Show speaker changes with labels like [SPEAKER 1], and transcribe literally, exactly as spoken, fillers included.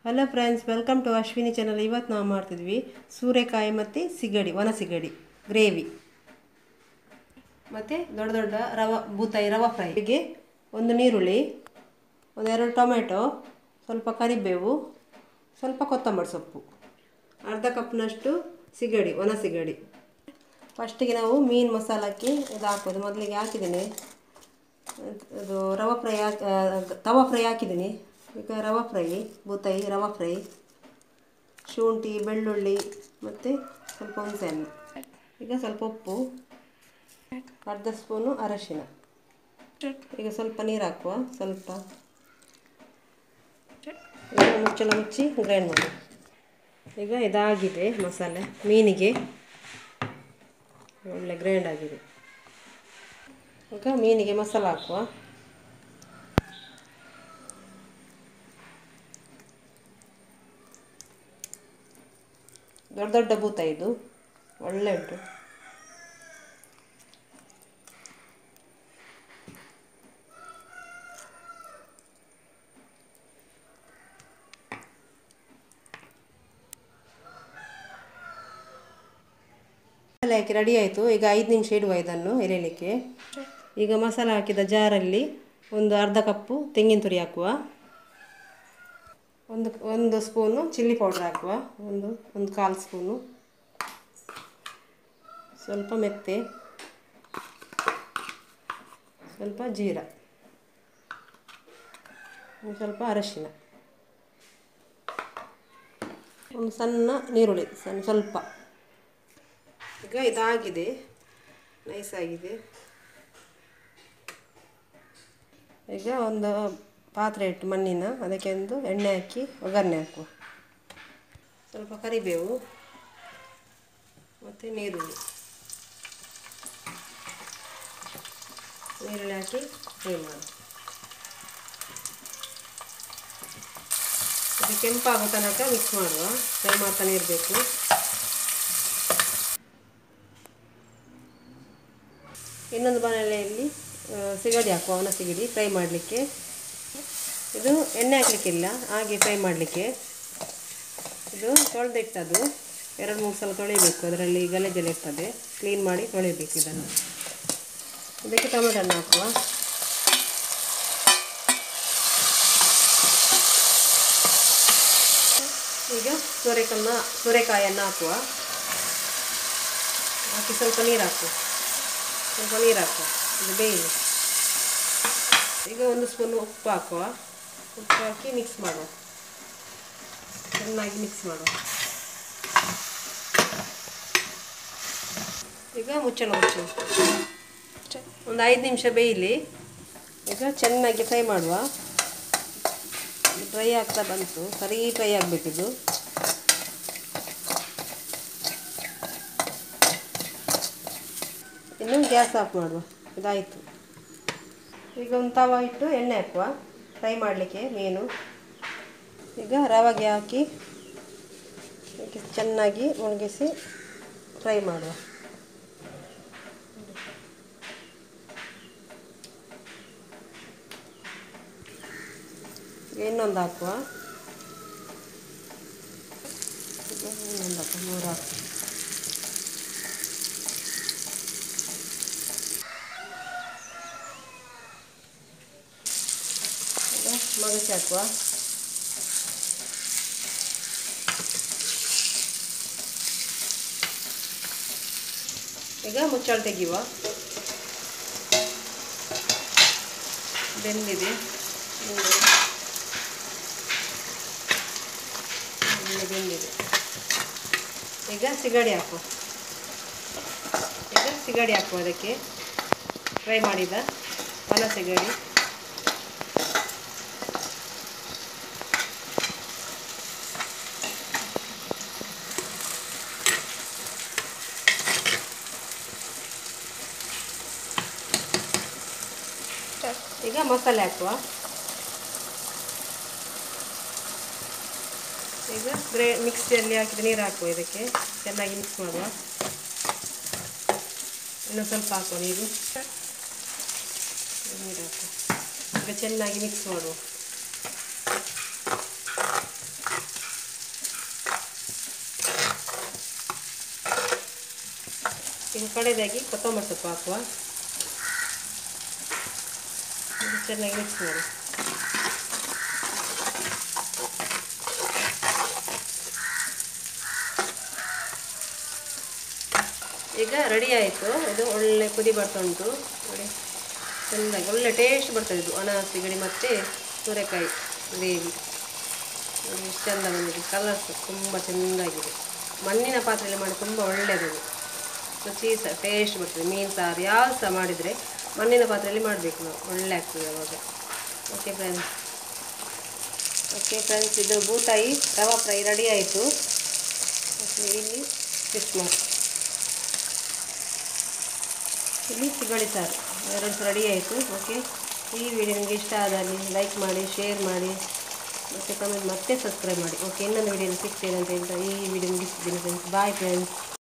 [SPEAKER 1] Hello friends, welcome to Ashwini channel. ಇವತ್ತು ನಾವು ಮಾಡ್ತಿದ್ವಿ ಸೂರೆಕಾಯಿ ಮತ್ತು ಸಿಗಡಿ, ಒಣ ಸಿಗಡಿ ಗ್ರೇವಿ ಮತ್ತು ದೊಡ್ಡ ದೊಡ್ಡ ರವೆ ಬೂತಾಯಿ ರವೆ ಫ್ರೈ. ಹೀಗೆ ಒಂದು ನೀರುಳ್ಳಿ, ಒಂದೆರಡು ಟೊಮೆಟೊ, ಸ್ವಲ್ಪ ಕರಿಬೇವು, ಸ್ವಲ್ಪ ಕೊತ್ತಂಬರಿ ಸೊಪ್ಪು, ಅರ್ಧ ಕಪ್ನಷ್ಟು ಸಿಗಡಿ, ಒಣ ಸಿಗಡಿ. ಫಸ್ಟಿಗೆ ನಾವು ಮೀನು ಮಸಾಲಕ್ಕೆ ಇದು ಹಾಕೋದು. ಮೊದಲಿಗೆ ಹಾಕಿದ್ದೀನಿ, ಅದು ರವೆ ಫ್ರೈ ಹಾಕಿ ತವಾ ಫ್ರೈ ಹಾಕಿದ್ದೀನಿ. ಈಗ ರವೆ ಫ್ರೈ, ಬೂತಾಯಿ ರವೆ ಫ್ರೈ, ಶುಂಠಿ, ಬೆಳ್ಳುಳ್ಳಿ ಮತ್ತು ಸ್ವಲ್ಪ ಹುಣಸೆಹಣ್ಣು. ಈಗ ಸ್ವಲ್ಪ ಉಪ್ಪು, ಅರ್ಧ ಸ್ಪೂನು ಅರಶಿನ. ಈಗ ಸ್ವಲ್ಪ ನೀರು ಹಾಕುವ, ಸ್ವಲ್ಪ ಈಗ ಮುಚ್ಚಳ ಮುಚ್ಚಿ ಗ್ರೈಂಡ್ ಮಾಡಿ. ಈಗ ಇದಾಗಿದೆ ಮಸಾಲೆ, ಮೀನಿಗೆ ಒಳ್ಳೆ ಗ್ರೈಂಡ್ ಆಗಿದೆ. ಈಗ ಮೀನಿಗೆ ಮಸಾಲ ಹಾಕುವ. ದೊಡ್ಡ ದೊಡ್ಡ ಬೂತಾಯಿ ಇದು, ಒಳ್ಳೆ ಉಂಟು. ಮಸಾಲೆ ಹಾಕಿ ರೆಡಿ ಆಯಿತು. ಈಗ ಐದು ನಿಮಿಷ ಇಡುವ ಇದನ್ನು ಎರಿಲಿಕ್ಕೆ. ಈಗ ಮಸಾಲೆ ಹಾಕಿದ ಜಾರಲ್ಲಿ ಒಂದು ಅರ್ಧ ಕಪ್ಪು ತೆಂಗಿನ ತುರಿ ಹಾಕುವ. ಒಂದು ಒಂದು ಸ್ಪೂನು ಚಿಲ್ಲಿ ಪೌಡ್ರ್ ಹಾಕುವ, ಒಂದು ಒಂದು ಕಾಲು ಸ್ಪೂನು. ಸ್ವಲ್ಪ ಮೆಂತೆ, ಸ್ವಲ್ಪ ಜೀರ, ಸ್ವಲ್ಪ ಅರಶಿನ, ಒಂದು ಸಣ್ಣ ನೀರುಳ್ಳಿ, ಸಣ್ಣ ಸ್ವಲ್ಪ. ಈಗ ಇದಾಗಿದೆ, ನೈಸಾಗಿದೆ. ಈಗ ಒಂದು ಪಾತ್ರೆ ಇಟ್ಟು ಮಣ್ಣಿನ, ಅದಕ್ಕೆ ಒಂದು ಎಣ್ಣೆ ಹಾಕಿ ಒಗ್ಗರಣೆ ಹಾಕುವ. ಸ್ವಲ್ಪ ಕರಿಬೇವು ಮತ್ತು ನೀರುಳ್ಳಿ ನೀರುಳ್ಳಿ ಹಾಕಿ ಫ್ರೈ ಮಾಡಿ. ಇದು ಕೆಂಪಾಗೋ ತನಕ ಮಿಕ್ಸ್ ಮಾಡುವ, ಫ್ರೈ ಮಾಡ್ತಾನೆ ಇರಬೇಕು. ಇನ್ನೊಂದು ಬಾಣಲೆಯಲ್ಲಿ ಸಿಗಡಿ ಹಾಕುವ, ಒಣ ಸಿಗಡಿ ಫ್ರೈ ಮಾಡಲಿಕ್ಕೆ. ಇದು ಎಣ್ಣೆ ಹಾಕಲಿಕ್ಕಿಲ್ಲ, ಹಾಗೆ ಫ್ರೈ ಮಾಡಲಿಕ್ಕೆ. ಇದು ತೊಳೆದಿಟ್ಟದು, ಎರಡು ಮೂರು ಸಲ ತೊಳಿಬೇಕು, ಅದರಲ್ಲಿ ಗಲೀಜೆಲ್ಲ ಇರ್ತದೆ, ಕ್ಲೀನ್ ಮಾಡಿ ತೊಳಿಬೇಕು ಇದನ್ನು. ಇದಕ್ಕೆ ಟೊಮೆಟೊನ್ನು ಹಾಕುವ. ಈಗ ಸೋರೆಕನ್ನ ಸೋರೆಕಾಯನ್ನು ಹಾಕುವ. ಹಾಕಿ ಸ್ವಲ್ಪ ನೀರು ಹಾಕು, ಸ್ವಲ್ಪ ನೀರು ಹಾಕು, ಇದು ಬೇಯಿಲಿ. ಈಗ ಒಂದು ಸ್ಪೂನ್ ಉಪ್ಪು ಹಾಕುವ. ಉಪ್ಪು ಹಾಕಿ ಮಿಕ್ಸ್ ಮಾಡುವ, ಚೆನ್ನಾಗಿ ಮಿಕ್ಸ್ ಮಾಡುವ. ಈಗ ಮುಚ್ಚಳ ಮುಚ್ಚು, ಒಂದು ಐದು ನಿಮಿಷ ಬೇಯಲಿ. ಈಗ ಚೆನ್ನಾಗಿ ಫ್ರೈ ಮಾಡುವ. ಫ್ರೈ ಆಗ್ತಾ ಬಂತು, ಸರಿ ಫ್ರೈ ಆಗಬೇಕಿದು. ಇನ್ನು ಗ್ಯಾಸ್ ಆಫ್ ಮಾಡುವ. ಇದಾಯಿತು. ಈಗ ಒಂದು ತವ ಇಟ್ಟು ಎಣ್ಣೆ ಹಾಕುವ ಫ್ರೈ ಮಾಡಲಿಕ್ಕೆ ಮೀನು. ಈಗ ರವೆಗೆ ಹಾಕಿ ಚೆನ್ನಾಗಿ ಒಣಗಿಸಿ ಫ್ರೈ ಮಾಡುವ. ಇನ್ನೊಂದು ಹಾಕುವ. ಇನ್ನೊಂದು ಹಾಕುವ, ಮೂರು ಹಾಕುವ. ಮಗಚಿ ಹಾಕುವ. ಈಗ ಮುಚ್ಚಳ ತೆಗೆಯುವ. ಬೆಂದಿದೆ, ಬೆಂದಿದೆ. ಈಗ ಸಿಗಡಿ ಹಾಕುವ. ಈಗ ಸಿಗಡಿ ಹಾಕುವ, ಅದಕ್ಕೆ ಫ್ರೈ ಮಾಡಿದ ಒಣ ಸಿಗಡಿ. ಈಗ ಮಸಾಲೆ ಹಾಕುವ. ಈಗ ಗ್ರೇ ಮಿಕ್ಸಿಯಲ್ಲಿ ಹಾಕಿದ ನೀರು ಹಾಕುವ. ಇದಕ್ಕೆ ಚೆನ್ನಾಗಿ ಮಿಕ್ಸ್ ಮಾಡುವ. ಇನ್ನೂ ಸ್ವಲ್ಪ ಹಾಕುವ ನೀರು. ನೀರು ಹಾಕುವ. ಈಗ ಚೆನ್ನಾಗಿ ಮಿಕ್ಸ್ ಮಾಡುವ. ಈಗ ಕಡೆದಾಗಿ ಕೊತ್ತಂಬರಿ ಸೊಪ್ಪು ಹಾಕುವ. ಇದು ಚೆನ್ನಾಗಿ ಮಿಕ್ಸ್ ಮಾಡಿ. ಈಗ ರೆಡಿ ಆಯಿತು. ಇದು ಒಳ್ಳೆ ಕುದಿ ಬರ್ತಾ ಉಂಟು ನೋಡಿ, ಚೆಂದಾಗಿ ಒಳ್ಳೆ ಟೇಸ್ಟ್ ಬರ್ತದೆ. ಇದು ಒಣ ಸಿಗಡಿ ಮತ್ತು ಸೋರೆಕಾಯಿ ಗ್ರೇವಿ ನೋಡಿ ಎಷ್ಟು ಚೆಂದ ಬಂದಿದೆ. ಕಲರ್ ತುಂಬ ಚೆಂದಾಗಿದೆ. ಮಣ್ಣಿನ ಪಾತ್ರೆಯಲ್ಲಿ ಮಾಡಿ ತುಂಬ ಒಳ್ಳೆಯದು. ರುಚಿ ಸಹ ಟೇಸ್ಟ್ ಬರ್ತದೆ. ಮೀನು ಸಾರು ಯಾವುದು ಸಹ ಮಾಡಿದರೆ ಮಣ್ಣಿನ ಪಾತ್ರೆಯಲ್ಲಿ ಮಾಡಬೇಕು ನಾವು, ಒಳ್ಳೆ ಆಗ್ತದೆ ಅವಾಗ. ಓಕೆ ಫ್ರೆಂಡ್ಸ್, ಓಕೆ ಫ್ರೆಂಡ್ಸ್, ಇದು ಬೂತಾಯಿ ರವಾ ಫ್ರೈ ರೆಡಿ ಆಯಿತು. ಓಕೆ, ಇಲ್ಲಿ ಫಿಶ್ ಮಾರ್ಕ್, ಇಲ್ಲಿ ಸಿಗಡಿ ಸಾರು ಎರಡು ರೆಡಿ ಆಯಿತು. ಓಕೆ, ಈ ವಿಡಿಯೋ ನಿಮಗೆ ಇಷ್ಟ ಆದಲ್ಲಿ ಲೈಕ್ ಮಾಡಿ, ಶೇರ್ ಮಾಡಿ ಮತ್ತು ಕಮೆಂಟ್ ಮತ್ತೆ ಸಬ್ಸ್ಕ್ರೈಬ್ ಮಾಡಿ. ಓಕೆ, ಇನ್ನೊಂದು ವಿಡಿಯೋಲಿ ಸಿಗ್ತೇನೆ ಅಂತ ಹೇಳ್ತಾ ಈ ವಿಡಿಯೋ ಮುಗಿಸ್ತೀನಿ ಫ್ರೆಂಡ್ಸ್. Bye friends.